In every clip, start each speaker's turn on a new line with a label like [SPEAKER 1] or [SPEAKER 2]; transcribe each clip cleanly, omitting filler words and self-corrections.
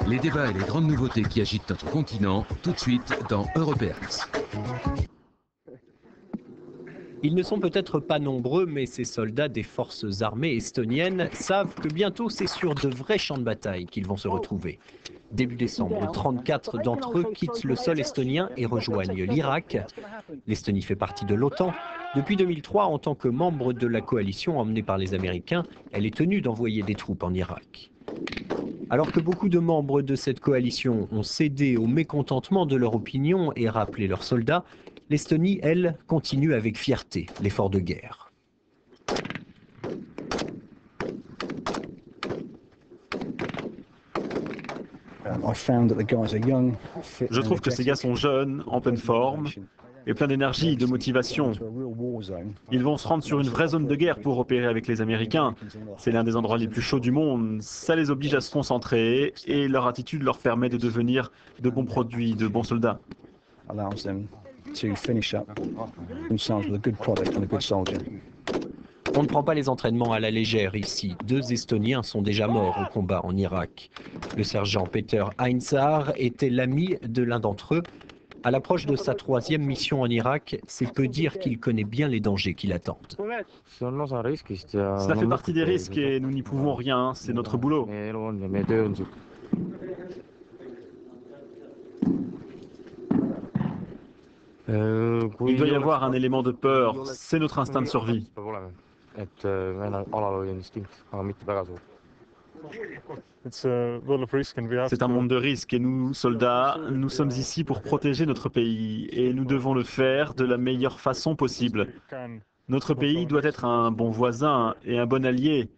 [SPEAKER 1] Les débats et les grandes nouveautés qui agitent notre continent, tout de suite dans Européens.
[SPEAKER 2] Ils ne sont peut-être pas nombreux, mais ces soldats des forces armées estoniennes savent que bientôt c'est sur de vrais champs de bataille qu'ils vont se retrouver. Début décembre, 34 d'entre eux quittent le sol estonien et rejoignent l'Irak. L'Estonie fait partie de l'OTAN. Depuis 2003, en tant que membre de la coalition emmenée par les Américains, elle est tenue d'envoyer des troupes en Irak. Alors que beaucoup de membres de cette coalition ont cédé au mécontentement de leur opinion et rappelé leurs soldats, l'Estonie, elle, continue avec fierté l'effort de guerre.
[SPEAKER 3] Je trouve que ces gars sont jeunes, en pleine forme et plein d'énergie, de motivation. Ils vont se rendre sur une vraie zone de guerre pour opérer avec les Américains. C'est l'un des endroits les plus chauds du monde. Ça les oblige à se concentrer et leur attitude leur permet de devenir de bons produits, de bons soldats.
[SPEAKER 2] On ne prend pas les entraînements à la légère ici. 2 Estoniens sont déjà morts au combat en Irak. Le sergent Peter Heinzar était l'ami de l'un d'entre eux. À l'approche de sa 3e mission en Irak, c'est peu dire qu'il connaît bien les dangers qui l'attendent.
[SPEAKER 3] Cela fait partie des risques et nous n'y pouvons rien, c'est notre boulot. Il doit y avoir un élément de peur, c'est notre instinct de survie. C'est un monde de risques et nous, soldats, nous sommes ici pour protéger notre pays et nous devons le faire de la meilleure façon possible. Notre pays doit être un bon voisin et un bon allié.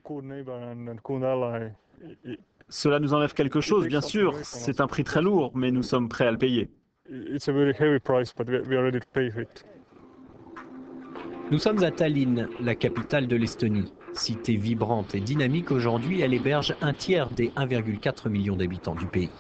[SPEAKER 3] Cela nous enlève quelque chose, bien sûr, c'est un prix très lourd, mais nous sommes prêts à le payer.
[SPEAKER 2] Nous sommes à Tallinn, la capitale de l'Estonie. Cité vibrante et dynamique aujourd'hui, elle héberge un tiers des 1,4 million d'habitants du pays.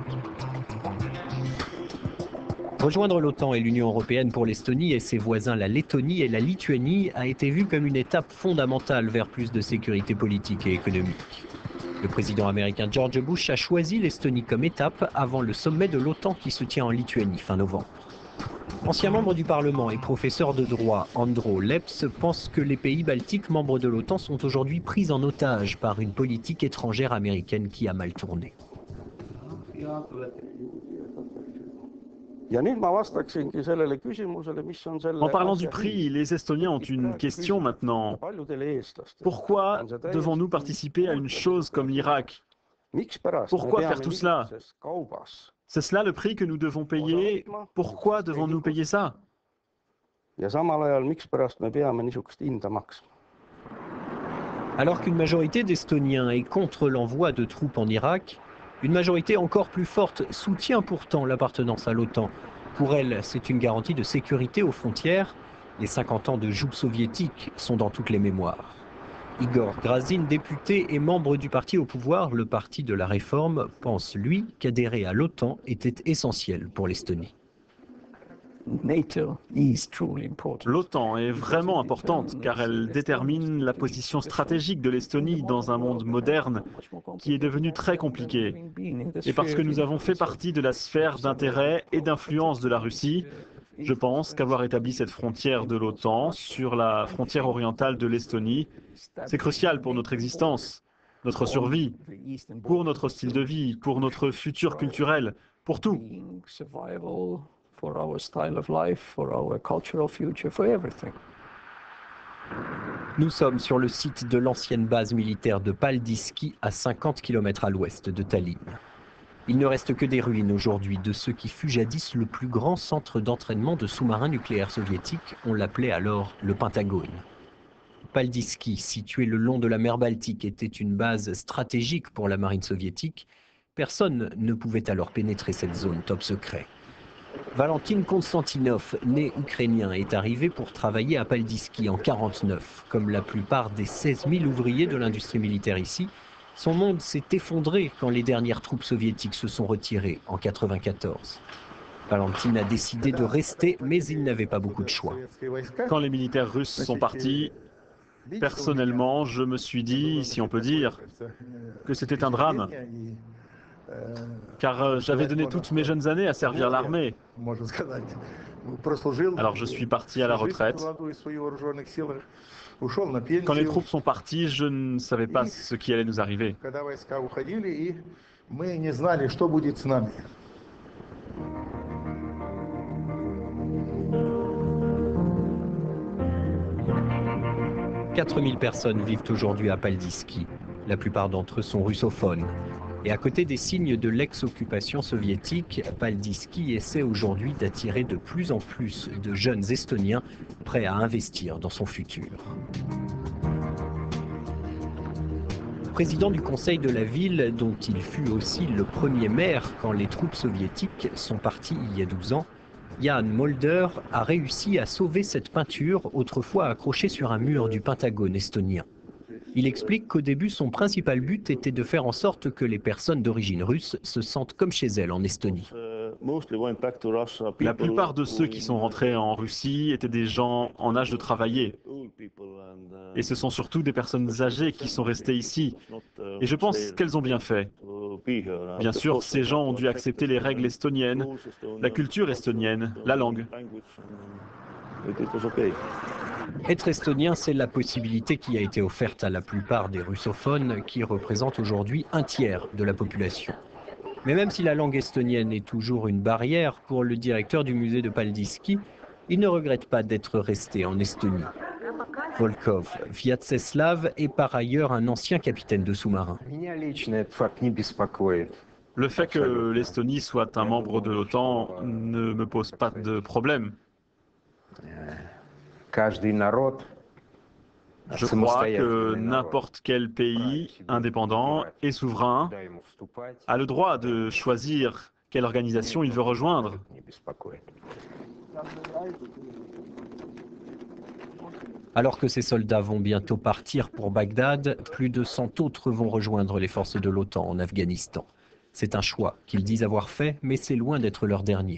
[SPEAKER 2] Rejoindre l'OTAN et l'Union européenne pour l'Estonie et ses voisins la Lettonie et la Lituanie a été vu comme une étape fondamentale vers plus de sécurité politique et économique. Le président américain George Bush a choisi l'Estonie comme étape avant le sommet de l'OTAN qui se tient en Lituanie fin novembre. Ancien membre du Parlement et professeur de droit, Andro Leps pense que les pays baltiques membres de l'OTAN sont aujourd'hui pris en otage par une politique étrangère américaine qui a mal tourné.
[SPEAKER 3] En parlant du prix, les Estoniens ont une question maintenant. Pourquoi devons-nous participer à une chose comme l'Irak? Pourquoi faire tout cela? C'est cela le prix que nous devons payer? Pourquoi devons-nous payer ça?
[SPEAKER 2] Alors qu'une majorité d'Estoniens est contre l'envoi de troupes en Irak, une majorité encore plus forte soutient pourtant l'appartenance à l'OTAN. Pour elle, c'est une garantie de sécurité aux frontières. Les 50 ans de joug soviétique sont dans toutes les mémoires. Igor Grazin, député et membre du parti au pouvoir, le Parti de la Réforme, pense, lui, qu'adhérer à l'OTAN était essentiel pour l'Estonie.
[SPEAKER 3] L'OTAN est vraiment importante car elle détermine la position stratégique de l'Estonie dans un monde moderne qui est devenu très compliqué. Et parce que nous avons fait partie de la sphère d'intérêt et d'influence de la Russie, je pense qu'avoir établi cette frontière de l'OTAN sur la frontière orientale de l'Estonie, c'est crucial pour notre existence, notre survie, pour notre style de vie, pour notre futur culturel, pour tout.
[SPEAKER 2] Nous sommes sur le site de l'ancienne base militaire de Paldiski, à 50 km à l'ouest de Tallinn. Il ne reste que des ruines aujourd'hui de ce qui fut jadis le plus grand centre d'entraînement de sous-marins nucléaires soviétiques. On l'appelait alors le Pentagone. Paldiski, situé le long de la mer Baltique, était une base stratégique pour la marine soviétique. Personne ne pouvait alors pénétrer cette zone top secret. Valentin Konstantinov, né ukrainien, est arrivé pour travailler à Paldiski en 1949. Comme la plupart des 16 000 ouvriers de l'industrie militaire ici, son monde s'est effondré quand les dernières troupes soviétiques se sont retirées en 1994. Valentin a décidé de rester, mais il n'avait pas beaucoup de choix.
[SPEAKER 3] Quand les militaires russes sont partis, personnellement, je me suis dit, si on peut dire, que c'était un drame. car j'avais donné toutes mes jeunes années à servir l'armée. Alors je suis parti à la retraite. Quand les troupes sont parties, je ne savais pas ce qui allait nous arriver. «
[SPEAKER 2] 4000 personnes vivent aujourd'hui à Paldiski. La plupart d'entre eux sont russophones. Et à côté des signes de l'ex-occupation soviétique, Paldiski essaie aujourd'hui d'attirer de plus en plus de jeunes Estoniens prêts à investir dans son futur. Président du conseil de la ville, dont il fut aussi le premier maire quand les troupes soviétiques sont parties il y a 12 ans, Jan Mulder a réussi à sauver cette peinture autrefois accrochée sur un mur du Pentagone estonien. Il explique qu'au début, son principal but était de faire en sorte que les personnes d'origine russe se sentent comme chez elles en Estonie.
[SPEAKER 3] La plupart de ceux qui sont rentrés en Russie étaient des gens en âge de travailler. Et ce sont surtout des personnes âgées qui sont restées ici. Et je pense qu'elles ont bien fait. Bien sûr, ces gens ont dû accepter les règles estoniennes, la culture estonienne, la langue.
[SPEAKER 2] Être estonien, c'est la possibilité qui a été offerte à la plupart des russophones qui représentent aujourd'hui un tiers de la population. Mais même si la langue estonienne est toujours une barrière pour le directeur du musée de Paldiski, il ne regrette pas d'être resté en Estonie. Volkov Vyacheslav est par ailleurs un ancien capitaine de sous-marin.
[SPEAKER 3] Le fait que l'Estonie soit un membre de l'OTAN ne me pose pas de problème. Je crois que n'importe quel pays indépendant et souverain a le droit de choisir quelle organisation il veut rejoindre.
[SPEAKER 2] Alors que ces soldats vont bientôt partir pour Bagdad, plus de 100 autres vont rejoindre les forces de l'OTAN en Afghanistan. C'est un choix qu'ils disent avoir fait, mais c'est loin d'être leur dernier.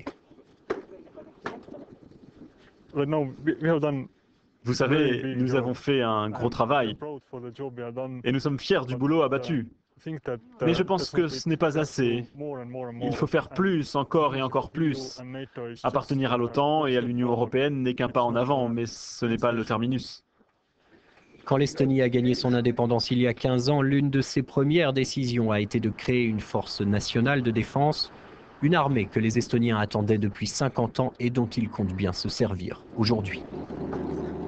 [SPEAKER 3] Vous savez, nous avons fait un gros travail et nous sommes fiers du boulot abattu. Mais je pense que ce n'est pas assez. Il faut faire plus, encore et encore plus. Appartenir à l'OTAN et à l'Union européenne n'est qu'un pas en avant, mais ce n'est pas le terminus.
[SPEAKER 2] Quand l'Estonie a gagné son indépendance il y a 15 ans, l'une de ses premières décisions a été de créer une force nationale de défense, une armée que les Estoniens attendaient depuis 50 ans et dont ils comptent bien se servir aujourd'hui.